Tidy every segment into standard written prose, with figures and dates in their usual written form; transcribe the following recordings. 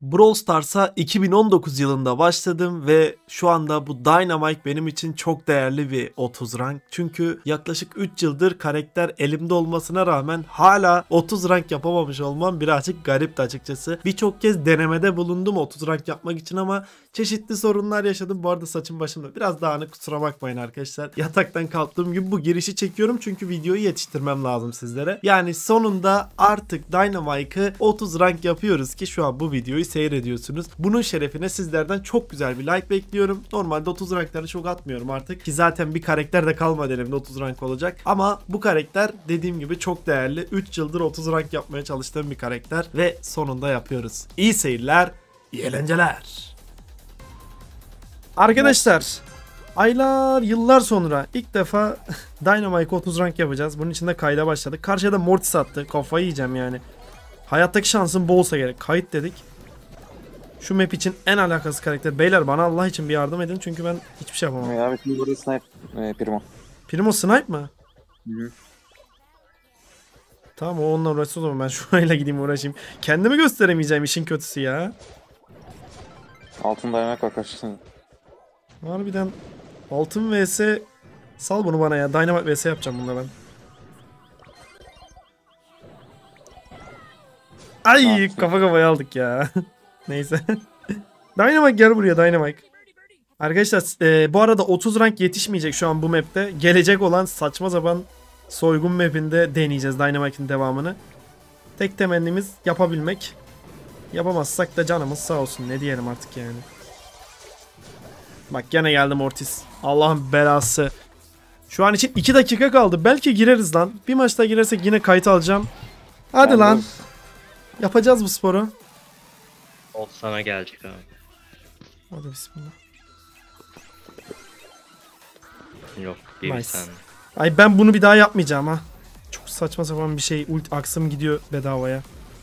Brawl Stars'a 2019 yılında başladım ve şu anda bu Dynamite benim için çok değerli bir 30 rank. Çünkü yaklaşık 3 yıldır karakter elimde olmasına rağmen hala 30 rank yapamamış olmam birazcık garipti açıkçası. Birçok kez denemede bulundum 30 rank yapmak için ama çeşitli sorunlar yaşadım. Bu arada saçım başımda biraz dağınık, kusura bakmayın arkadaşlar. Yataktan kalktığım gibi bu girişi çekiyorum çünkü videoyu yetiştirmem lazım sizlere. Yani sonunda artık Dynamite'ı 30 rank yapıyoruz ki şu an bu videoyu seyrediyorsunuz. Bunun şerefine sizlerden çok güzel bir like bekliyorum. Normalde 30 rankları çok atmıyorum artık ki zaten bir karakter de kalmadı elimde 30 rank olacak. Ama bu karakter dediğim gibi çok değerli. 3 yıldır 30 rank yapmaya çalıştığım bir karakter ve sonunda yapıyoruz. İyi seyirler, iyi eğlenceler. Arkadaşlar, aylar, yıllar sonra ilk defa Dynamite 30 rank yapacağız. Bunun için de kayda başladık. Karşıya Mortis attı. Kafayı yiyeceğim yani. Hayattaki şansım bol olsa gerek. Kayıt dedik. Şu map için en alakasız karakter. Beyler bana Allah için bir yardım edin çünkü ben hiçbir şey yapamam. Abi şimdi burada sniper Primo. Primo snipe mı? Hı. Tamam, o onunla uğraşsın o zaman, ben şurayla gideyim uğraşayım. Kendimi gösteremeyeceğim, işin kötüsü ya. Altın dayanak var karşısında. Harbiden altın vs. Sal bunu bana ya. Dynamite vs yapacağım bununla ben. Ay kafa kafaya aldık ya. Neyse. Dynamite gel buraya Dynamite. Arkadaşlar bu arada 30 rank yetişmeyecek şu an bu map'te. Gelecek olan saçma sapan soygun map'inde deneyeceğiz Dynamite'in devamını. Tek temennimiz yapabilmek. Yapamazsak da canımız sağ olsun, ne diyelim artık yani. Bak gene geldi Mortis. Allah'ın belası. Şu an için 2 dakika kaldı. Belki gireriz lan. Bir maçta girersek yine kayıt alacağım. Hadi ben lan. Yapacağız bu sporu. O sana gelecek abi. Hadi bismillah. Yok, bir Nice. sen. Ay ben bunu bir daha yapmayacağım ha. Çok saçma sapan bir şey. Aksım gidiyor bedavaya.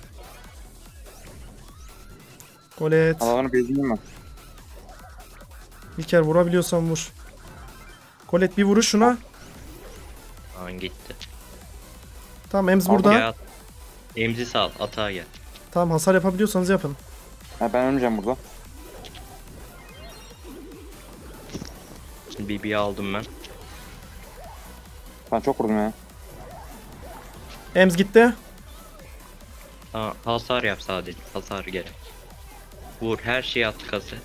Kolet. Alanı bezeyim mi? Bir kere vurabiliyorsan vur. Kolet bir vuruş şuna. An gitti. Tamam, Ems burada. Gel. Emzi sal, atağa gel. Tamam, hasar yapabiliyorsanız yapın. Ha, ben ölmeyeceğim burada. Şimdi BB'yi aldım ben. Ben çok vurdum ya. Ems gitti. Hasar yap sadece. Hasar gerek. Vur, her şeyi at kası.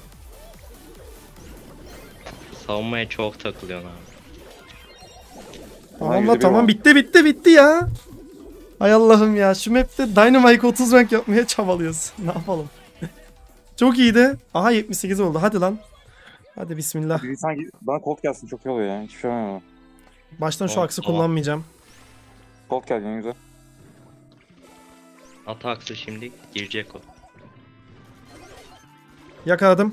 Savunmaya çok takılıyorsun abi. Tamam la tamam, bitti ya. Ay Allah'ım ya, şu map'te Dynamite 30 rank yapmaya çabalıyoruz. Ne yapalım? Çok iyiydi. Aha 78 oldu, hadi lan. Hadi bismillah. Bir sanki bana Colt gelsin çok iyi oluyor ya. Hiçbir şey olmuyor. Baştan şu aksı kullanmayacağım. Colt geldi en güzel. Ataksı şimdi girecek o. Yakaladım.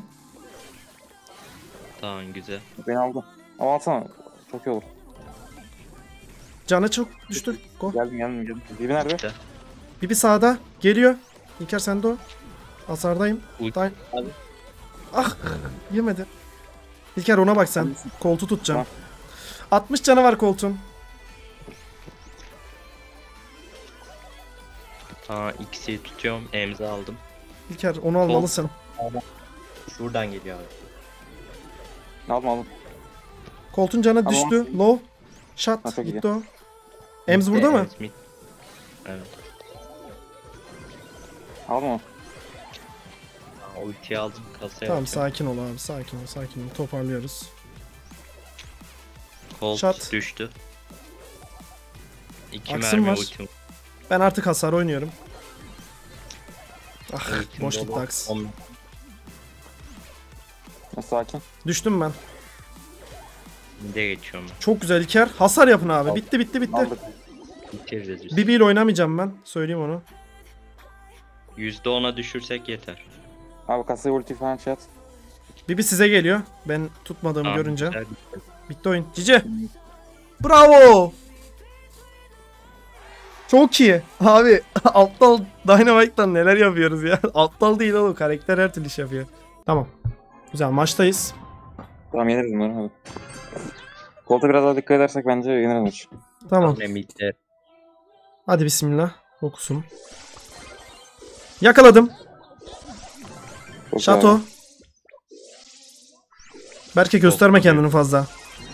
Tamam, güzel. Beni aldı. Ama alsana. Çok iyi olur. Canı çok düştü. Go. Geldim. Bibi nerede? Gitti. Bibi sağda. Geliyor. İlker sende o. Hasardayım. Abi. Ah. Yemedi. İlker ona bak sen. Koltu tutacağım. 60 canı var koltuğun. Tamam, ikisi tutuyorum. Emzi aldım. İlker onu almalısın. Şuradan geliyor abi. Aldım. Koltuğun canı Tamam. düştü. Low. Shot. Ha, çok iyi. Gitti o. Ems burada mı? Emz evet. Aldım onu. Ultiyi aldım. Kasaya Tamam, atıyorum. sakin ol abi. Sakin ol. Toparlıyoruz. Colt Shot. düştü. 2 Aksım mermi var. ultim. Ben artık hasar oynuyorum. Ah, Ultim boş dolu. gitti aks. Sakin. Düştüm ben. De geçiyorum ben. Çok güzel İlker. Hasar yapın abi. Al. Bitti. Aldık. Bitiririz biz. Bibi ile oynamayacağım ben. Söyleyeyim onu. %10'a düşürsek yeter. Abi kasaya ulti falan şey at. Bibi size geliyor. Ben tutmadığımı Tamam, görünce. güzel. Bitti oyun. Cici. Bravo. Çok iyi. Abi aptal Dynamite'dan neler yapıyoruz ya. Aptal değil oğlum. Karakter her türlü iş yapıyor. Tamam. Güzel, maçtayız. Tamam yeneriz bunları hadi. Colt'a biraz daha dikkat edersek bence yeneriz maç. Tamam. Mid'de. Hadi bismillah. Okusum. Yakaladım. Çok Şato. güzel. Berke gösterme kendini fazla.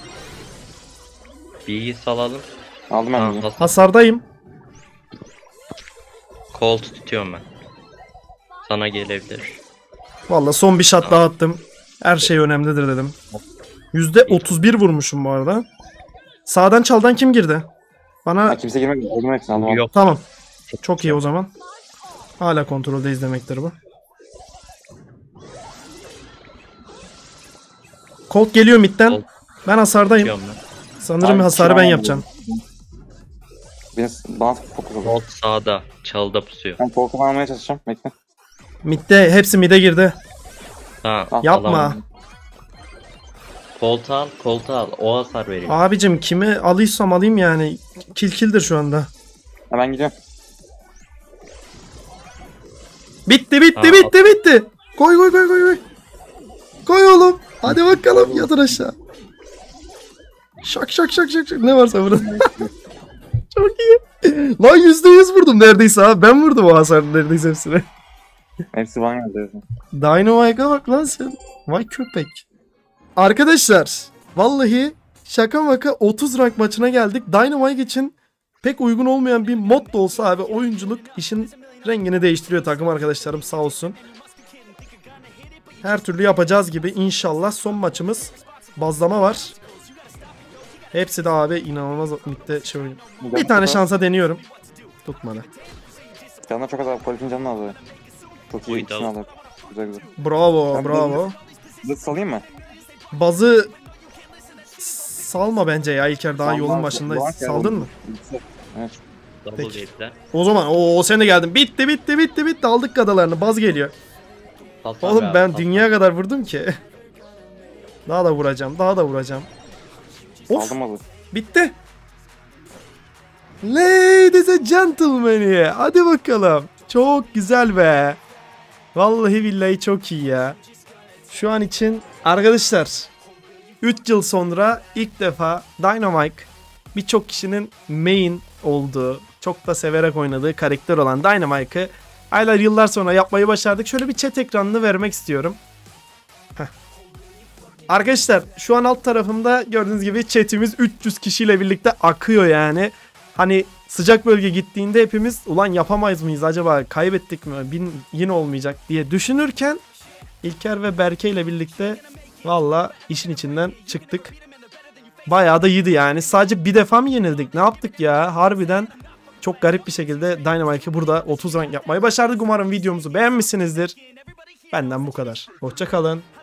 Bilgi salalım. Aldım ben Tamam, bunu. Hasardayım. Colt tutuyorum ben. Sana gelebilir. Valla son bir shot daha attım. Her şey önemlidir dedim. %31 vurmuşum bu arada. Sağdan çaldan kim girdi? Bana Ha, kimse girmedi. Aldım hepsini aldım. Yok. tamam. Çok iyi o zaman. Hala kontroldeyiz demektir bu. Colt geliyor midden. Colt. Ben hasardayım. Tutuyorum ben. Sanırım Abi, hasarı ben çıramam yapacağım. Bana fokus oldu. Colt sağda. Çalda pusuyor. Ben Volkan'ı almaya çalışacağım. Bekle. Midde hepsi mid'e girdi. Ha, Al, Yapma. alamadım. Colt al. Colt al. O hasar veriyor. Abicim kimi alıysam alayım yani. Kildir şu anda. Ha, ben gidiyorum. Bitti bitti Aa, bitti bitti. Koy koy koy koy koy. Koy oğlum. Hadi bakalım yatır aşağı. Şak şak şak şak şak. Ne varsa burada. Çok iyi. Lan %100 vurdum neredeyse ha. Ben vurdum o hasarı neredeyse hepsine. Hepsi bana geldi. Dynamite'a bak lan sen. Vay köpek. Arkadaşlar vallahi şaka maka 30 rank maçına geldik. Dynamite için pek uygun olmayan bir mod da olsa abi oyunculuk işin rengini değiştiriyor takım arkadaşlarım sağ olsun. Her türlü yapacağız gibi inşallah son maçımız bazlama var. Hepsi de abi inanılmaz midde şey oynuyor. Bir tane şansa deniyorum. Tutmadı. Canına çok az abi. Politin canını aldı. Çok iyi. Uydu. İkisini aldı. Güzel güzel. Bravo Ben bravo. Zıt salayım mı? Bazı salma bence ya İlker daha Salma, yolun başındayız. Doğan Saldın mı? Evet. Double Peki. gate'ler. O zaman o sen de geldin. Bitti bitti bitti bitti aldık kadalarını. Baz geliyor. Hasar Oğlum ver, ben hasar. dünya kadar vurdum ki. Daha da vuracağım. Daha da vuracağım. Of Aldım aldı. bitti. Ladies and gentlemen. Hadi bakalım. Çok güzel be. Vallahi billahi çok iyi ya. Şu an için arkadaşlar 3 yıl sonra ilk defa Dynamite birçok kişinin main olduğu, çok da severek oynadığı karakter olan Dynamite'ı aylar yıllar sonra yapmayı başardık. Şöyle bir chat ekranını vermek istiyorum. Heh. Arkadaşlar şu an alt tarafımda gördüğünüz gibi chatimiz 300 kişiyle birlikte akıyor yani. Hani sıcak bölge gittiğinde hepimiz ulan yapamayız mıyız acaba kaybettik mi yine olmayacak diye düşünürken İlker ve Berke ile birlikte valla işin içinden çıktık. Bayağı da iyiydi yani. Sadece bir defa mı yenildik? Ne yaptık ya? Harbiden çok garip bir şekilde Dynamite'ı burada 30 rank yapmayı başardık. Umarım videomuzu beğenmişsinizdir. Benden bu kadar. Hoşça kalın.